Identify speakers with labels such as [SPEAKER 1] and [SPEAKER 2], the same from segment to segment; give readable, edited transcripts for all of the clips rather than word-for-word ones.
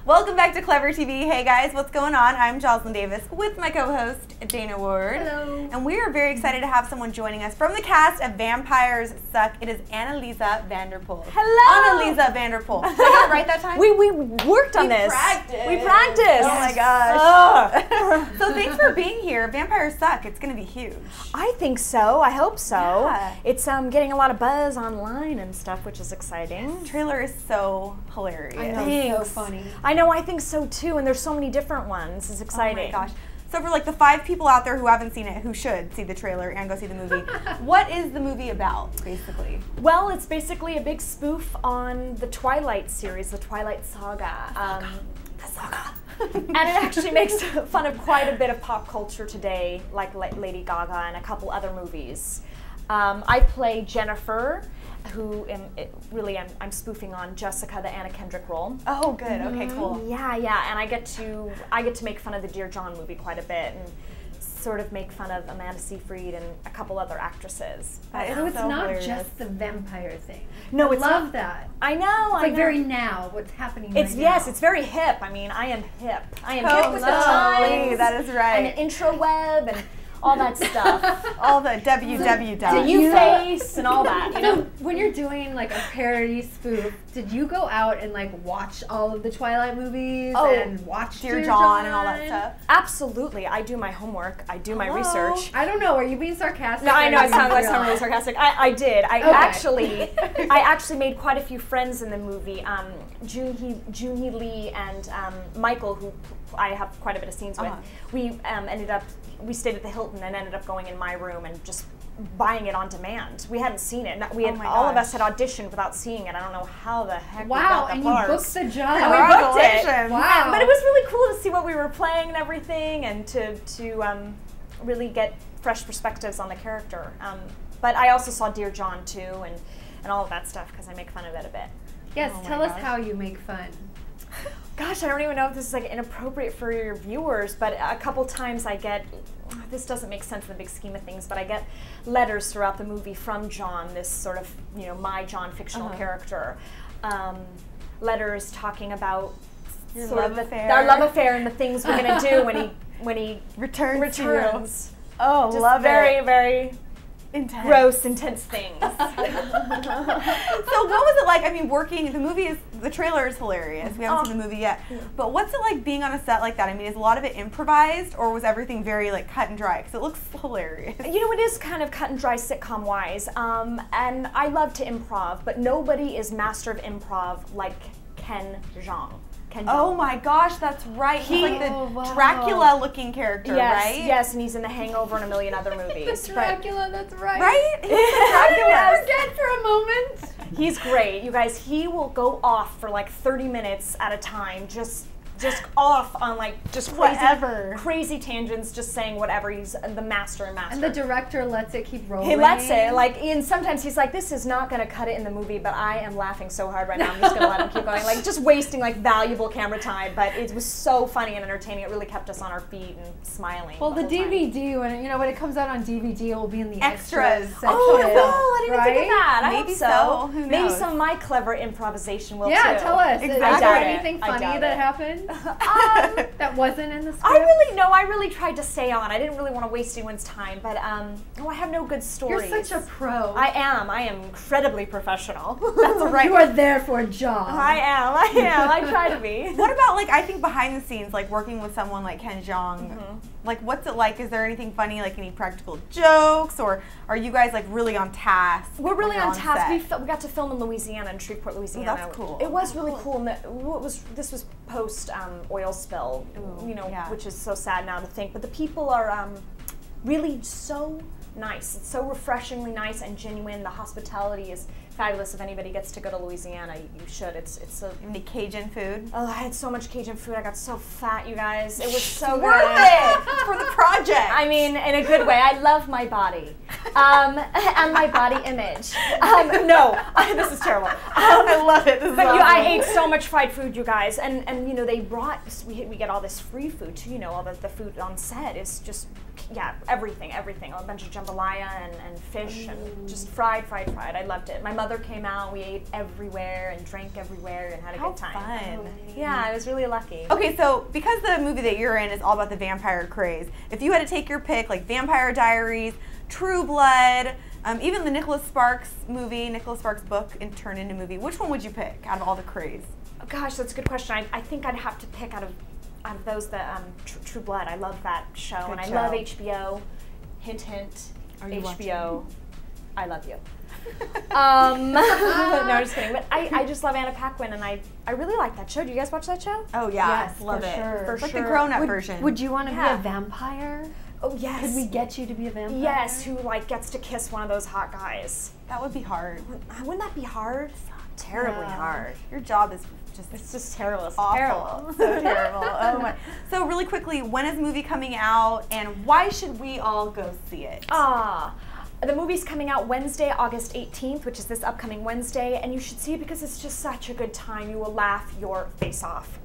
[SPEAKER 1] Welcome back to ClevverTV. Hey guys, what's going on? I'm Jocelyn Davis with my co-host Dana Ward.
[SPEAKER 2] Hello.
[SPEAKER 1] And we are very excited to have someone joining us from the cast of Vampires Suck. It is Anneliese Vanderpool.
[SPEAKER 3] Hello.
[SPEAKER 1] Anneliese Vanderpool. Did I get it right that time?
[SPEAKER 3] We worked on this.
[SPEAKER 1] We practiced. Oh my gosh. So thanks for being here. Vampires Suck. It's going to be huge.
[SPEAKER 3] I think so. I hope so.
[SPEAKER 1] Yeah.
[SPEAKER 3] It's getting a lot of buzz online and stuff, which is exciting.
[SPEAKER 1] The trailer is so hilarious.
[SPEAKER 2] I know, it's so funny.
[SPEAKER 3] I know, I think so too, and there's so many different ones. It's exciting.
[SPEAKER 1] Oh my gosh. So for like the 5 people out there who haven't seen it, who should see the trailer and go see the movie, what is the movie about, basically?
[SPEAKER 3] Well, it's basically a big spoof on the Twilight series, the Twilight Saga.
[SPEAKER 1] The saga.
[SPEAKER 3] And it actually makes fun of quite a bit of pop culture today, like Lady Gaga and a couple other movies. I play Jennifer, who I'm spoofing on Jessica, the Anna Kendrick role.
[SPEAKER 1] Oh, good. Okay, cool.
[SPEAKER 3] Yeah, and I get to make fun of the Dear John movie quite a bit and sort of make fun of Amanda Seyfried and a couple other actresses.
[SPEAKER 2] So it's not
[SPEAKER 1] hilarious.
[SPEAKER 2] just the vampire thing.
[SPEAKER 3] No,
[SPEAKER 2] I
[SPEAKER 3] it's
[SPEAKER 2] love
[SPEAKER 3] not.
[SPEAKER 2] that.
[SPEAKER 3] I know.
[SPEAKER 2] It's like very now. What's happening right now?
[SPEAKER 3] Yes, it's very hip. I mean, I am hip. I am hip
[SPEAKER 1] Totally.
[SPEAKER 3] with the times.
[SPEAKER 1] That is right.
[SPEAKER 3] And the intro web and all that stuff.
[SPEAKER 1] All the www.
[SPEAKER 3] The U-face and all that, you know?
[SPEAKER 2] So when you're doing like a parody spoof, did you go out and like watch all of the Twilight movies and watch
[SPEAKER 1] Dear John and all that stuff?
[SPEAKER 3] Absolutely. I do my homework. I do my research.
[SPEAKER 2] I don't know. Are you being sarcastic?
[SPEAKER 3] No, I know. I sound
[SPEAKER 2] real?
[SPEAKER 3] really sarcastic. I did. I actually made quite a few friends in the movie. Junhee Lee and Michael, who I have quite a bit of scenes with. We stayed at the Hilton and ended up going in my room and just buying it on demand. We hadn't seen it. All of us had auditioned without seeing it. I don't know how the heck we got the parts.
[SPEAKER 2] You booked the job.
[SPEAKER 3] And we booked it.
[SPEAKER 2] Wow.
[SPEAKER 3] But it was really cool to see what we were playing and everything, and to really get fresh perspectives on the character. But I also saw Dear John too, and all of that stuff because I make fun of it a bit.
[SPEAKER 2] Yes, tell us how you make fun.
[SPEAKER 3] Gosh, I don't even know if this is like inappropriate for your viewers, but a couple times I get, this doesn't make sense in the big scheme of things, but I get letters throughout the movie from John, this sort of, my John fictional character. Letters talking about
[SPEAKER 1] Your
[SPEAKER 3] sort
[SPEAKER 1] love
[SPEAKER 3] of
[SPEAKER 1] affair.
[SPEAKER 3] Our love affair and the things we're gonna do when he
[SPEAKER 1] returns.
[SPEAKER 3] Oh,
[SPEAKER 1] just
[SPEAKER 3] love very,
[SPEAKER 1] it.
[SPEAKER 3] very
[SPEAKER 1] intense.
[SPEAKER 3] gross, intense things.
[SPEAKER 1] So what was it like? I mean, working, the trailer is hilarious. We haven't seen the movie yet. But what's it like being on a set like that? I mean, is a lot of it improvised, or was everything very like cut and dry? Because it looks hilarious.
[SPEAKER 3] You know, it is kind of cut and dry sitcom-wise, and I love to improv, but nobody is master of improv like Ken Jeong.
[SPEAKER 1] Oh my gosh, that's right. He's like the Dracula-looking character, right?
[SPEAKER 3] Yes, and he's in The Hangover and a million other movies.
[SPEAKER 2] Dracula, that's right.
[SPEAKER 1] Right? He's the Dracula.
[SPEAKER 2] Forget for a moment.
[SPEAKER 3] He's great, you guys. He will go off for like 30 minutes at a time, just off on like just crazy tangents, just saying whatever. He's the master and master.
[SPEAKER 2] And the director lets it keep rolling.
[SPEAKER 3] He lets it, and sometimes he's like, this is not going to cut it in the movie, but I am laughing so hard right now, I'm just going to let him keep going. Like, just wasting like valuable camera time, but it was so funny and entertaining. It really kept us on our feet and smiling.
[SPEAKER 2] Well, the DVD, when it comes out on DVD, it will be in the
[SPEAKER 1] extras
[SPEAKER 2] section.
[SPEAKER 3] Oh, I didn't even think of that. I
[SPEAKER 1] Maybe
[SPEAKER 3] hope so.
[SPEAKER 1] Who knows?
[SPEAKER 3] Maybe some of my clever improvisation will too.
[SPEAKER 2] Yeah, tell us.
[SPEAKER 1] Exactly.
[SPEAKER 2] Is there anything funny
[SPEAKER 3] doubt
[SPEAKER 2] that
[SPEAKER 3] it.
[SPEAKER 2] happened? That wasn't in the script?
[SPEAKER 3] I really tried to stay on. I didn't really want to waste anyone's time, but I have no good stories.
[SPEAKER 2] You're such a pro.
[SPEAKER 3] I am incredibly professional.
[SPEAKER 1] That's right.
[SPEAKER 2] You are there for a job.
[SPEAKER 3] I am. I try to be.
[SPEAKER 1] What about I think behind the scenes, like working with someone like Ken Jeong, like what's it like? Is there anything funny, like any practical jokes, or are you guys like really on task?
[SPEAKER 3] We're really on task.
[SPEAKER 1] set?
[SPEAKER 3] We got to film in Louisiana, in Shreveport, Louisiana.
[SPEAKER 1] Oh, that's cool.
[SPEAKER 3] It was really cool. And this was post oil spill, which is so sad now to think. But the people are really so nice. It's so refreshingly nice and genuine. The hospitality is fabulous. If anybody gets to go to Louisiana, you should. It's
[SPEAKER 1] any Cajun food.
[SPEAKER 3] Oh, I had so much Cajun food. I got so fat, you guys. It was so
[SPEAKER 1] Worth
[SPEAKER 3] good.
[SPEAKER 1] it. It's for the project.
[SPEAKER 3] I mean, in a good way. I love my body. and my body image. No, this is terrible.
[SPEAKER 1] I love it. This is awesome.
[SPEAKER 3] I ate so much fried food, you guys, and you know they brought we get all this free food too. You know, all the food on set is just everything, a bunch of jambalaya and fish and just fried. I loved it. My mother came out. We ate everywhere and drank everywhere and had a good time.
[SPEAKER 1] Fun.
[SPEAKER 3] Yeah, I was really lucky.
[SPEAKER 1] Okay, so because the movie that you're in is all about the vampire craze, if you had to take your pick, like Vampire Diaries, True Blood, even the Nicholas Sparks movie, Nicholas Sparks book, and turned into movie, which one would you pick out of all the craze?
[SPEAKER 3] Oh, gosh, that's a good question. I think I'd have to pick out of those the True Blood. I love that show, and I love HBO. Hint, hint.
[SPEAKER 1] Are you
[SPEAKER 3] HBO. Watching? I love you. No, I'm just kidding. But I just love Anna Paquin, and I really like that show. Do you guys watch that show?
[SPEAKER 1] Oh yeah,
[SPEAKER 2] yes,
[SPEAKER 1] love it.
[SPEAKER 2] Sure.
[SPEAKER 1] It's like the grown-up version.
[SPEAKER 2] Would you want to be a vampire?
[SPEAKER 3] Oh yes.
[SPEAKER 2] Could we get you to be a vampire?
[SPEAKER 3] Yes, who gets to kiss one of those hot guys.
[SPEAKER 1] That would be hard.
[SPEAKER 3] Wouldn't that be hard? Terribly hard.
[SPEAKER 1] Your job is
[SPEAKER 3] it's just terrible. It's
[SPEAKER 1] awful.
[SPEAKER 3] Terrible.
[SPEAKER 1] So terrible. Oh my. So really quickly, when is the movie coming out, and why should we all go see it?
[SPEAKER 3] The movie's coming out Wednesday, August 18th, which is this upcoming Wednesday, and you should see it because it's just such a good time. You will laugh your face off.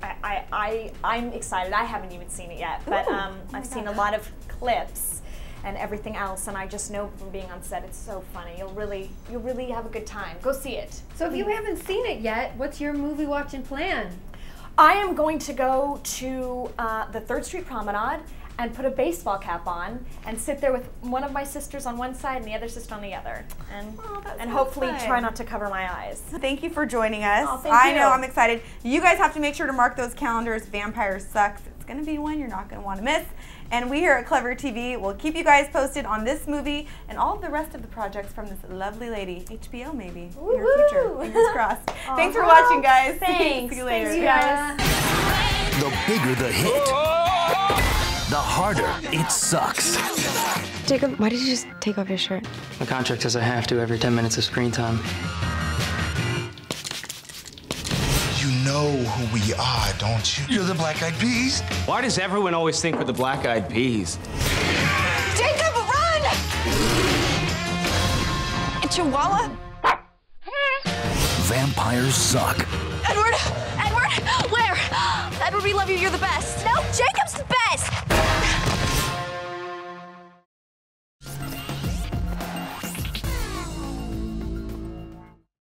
[SPEAKER 3] I'm excited. I haven't even seen it yet, but I've seen a lot of clips and everything else, and I just know from being on set, it's so funny. You'll really have a good time. Go see it.
[SPEAKER 2] So if you haven't seen it yet, what's your movie watching plan?
[SPEAKER 3] I am going to go to the 3rd Street Promenade and put a baseball cap on and sit there with one of my sisters on one side and the other sister on the other, and hopefully try not to cover my eyes.
[SPEAKER 1] Thank you for joining us.
[SPEAKER 3] Oh, thank you.
[SPEAKER 1] I know, I'm excited. You guys have to make sure to mark those calendars. Vampire Sucks. It's going to be one you're not going to want to miss. And we here at ClevverTV will keep you guys posted on this movie and all of the rest of the projects from this lovely lady. HBO maybe in your future. Fingers crossed. Thanks for watching, guys.
[SPEAKER 3] Thanks.
[SPEAKER 1] See you later.
[SPEAKER 3] Thanks, you guys.
[SPEAKER 4] The bigger the hit, the harder it sucks.
[SPEAKER 5] Jacob, why did you just take off your shirt?
[SPEAKER 6] My contract says I have to every 10 minutes of screen time.
[SPEAKER 7] You know who we are, don't you? You're the Black Eyed Peas.
[SPEAKER 8] Why does everyone always think we're the Black Eyed Peas?
[SPEAKER 5] Jacob, run! It's Chihuahua.
[SPEAKER 4] Vampires suck.
[SPEAKER 5] Edward, where? Edward, we love you. You're the best. No, Jacob's the best.